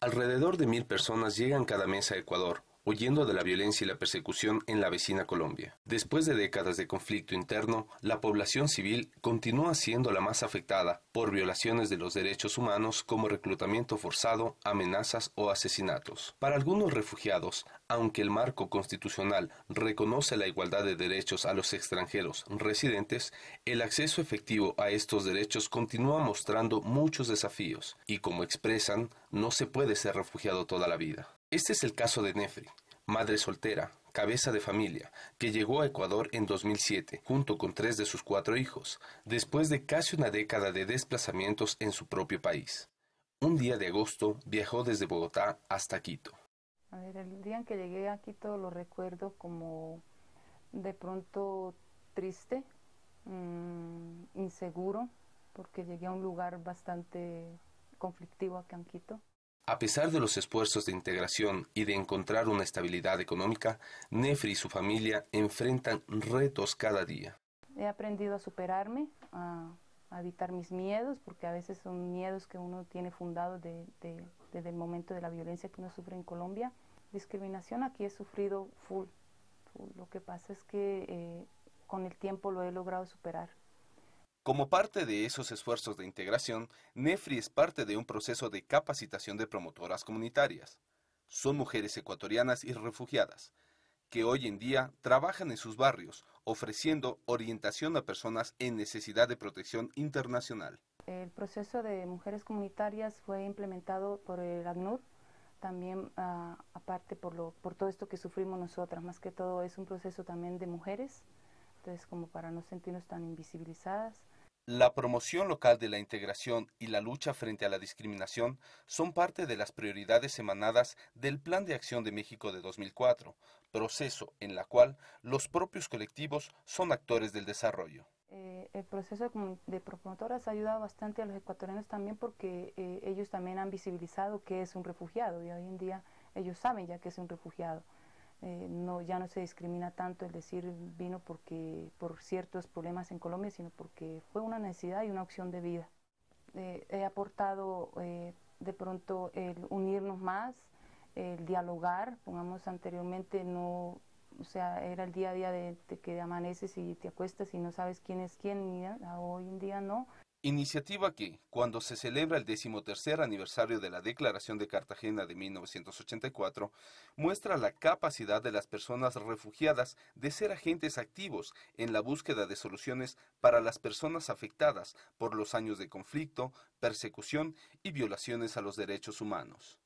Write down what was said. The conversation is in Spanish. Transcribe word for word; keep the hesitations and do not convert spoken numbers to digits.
Alrededor de mil personas llegan cada mes a Ecuador, huyendo de la violencia y la persecución en la vecina Colombia. Después de décadas de conflicto interno, la población civil continúa siendo la más afectada por violaciones de los derechos humanos como reclutamiento forzado, amenazas o asesinatos. Para algunos refugiados, aunque el marco constitucional reconoce la igualdad de derechos a los extranjeros residentes, el acceso efectivo a estos derechos continúa mostrando muchos desafíos y, como expresan, no se puede ser refugiado toda la vida. Este es el caso de Nefri, madre soltera, cabeza de familia, que llegó a Ecuador en dos mil siete, junto con tres de sus cuatro hijos, después de casi una década de desplazamientos en su propio país. Un día de agosto viajó desde Bogotá hasta Quito. A ver, el día en que llegué a Quito lo recuerdo como de pronto triste, mmm, inseguro, porque llegué a un lugar bastante conflictivo acá en Quito. A pesar de los esfuerzos de integración y de encontrar una estabilidad económica, Nefri y su familia enfrentan retos cada día. He aprendido a superarme, a, a evitar mis miedos, porque a veces son miedos que uno tiene fundados de, de, desde el momento de la violencia que uno sufre en Colombia. Discriminación aquí he sufrido full. full. Lo que pasa es que eh, con el tiempo lo he logrado superar. Como parte de esos esfuerzos de integración, Nefri es parte de un proceso de capacitación de promotoras comunitarias. Son mujeres ecuatorianas y refugiadas, que hoy en día trabajan en sus barrios, ofreciendo orientación a personas en necesidad de protección internacional. El proceso de mujeres comunitarias fue implementado por el ACNUR, también uh, aparte por, lo, por todo esto que sufrimos nosotras, más que todo es un proceso también de mujeres, entonces como para no sentirnos tan invisibilizadas. La promoción local de la integración y la lucha frente a la discriminación son parte de las prioridades emanadas del Plan de Acción de México de dos mil cuatro, proceso en la cual los propios colectivos son actores del desarrollo. Eh, el proceso de promotoras ha ayudado bastante a los ecuatorianos también porque eh, ellos también han visibilizado qué es un refugiado y hoy en día ellos saben ya qué es un refugiado. Eh, no, ya no se discrimina tanto el decir vino porque, por ciertos problemas en Colombia, sino porque fue una necesidad y una opción de vida. Eh, he aportado eh, de pronto el unirnos más, el dialogar, pongamos anteriormente no, o sea, era el día a día de, de que amaneces y te acuestas y no sabes quién es quién, y hoy en día no. Iniciativa que, cuando se celebra el decimotercer aniversario de la Declaración de Cartagena de mil novecientos ochenta y cuatro, muestra la capacidad de las personas refugiadas de ser agentes activos en la búsqueda de soluciones para las personas afectadas por los años de conflicto, persecución y violaciones a los derechos humanos.